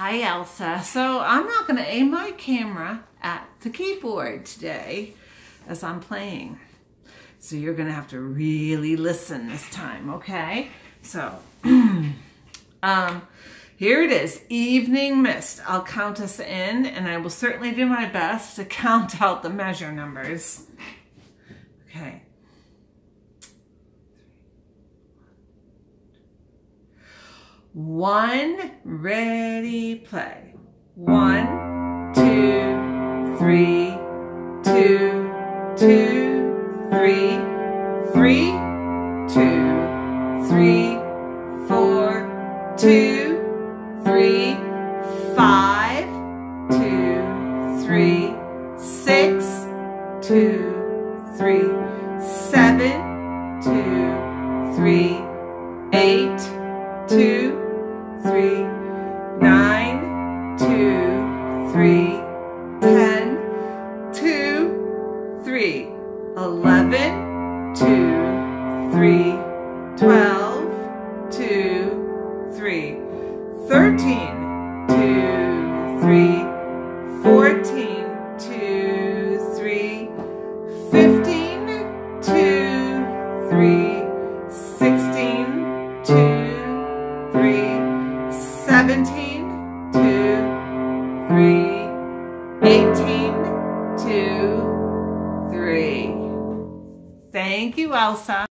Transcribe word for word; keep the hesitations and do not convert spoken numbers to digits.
Hi Elsa. So I'm not going to aim my camera at the keyboard today as I'm playing. So you're going to have to really listen this time, okay? So um, here it is, Evening Mist. I'll count us in and I will certainly do my best to count out the measure numbers. Okay. One, ready, play. One, two, three, two, two, three, three, two, three, four, two, three, five, two, three, six, two, three, seven, two, three, eight, two, three, nine, two, three, ten, two, three, eleven, two, three, twelve, two, three, thirteen, two, three, fourteen, two, three, fifteen, two, three, sixteen, two, three, seventeen, two, three, eighteen, two, three. Thank you, Elsa.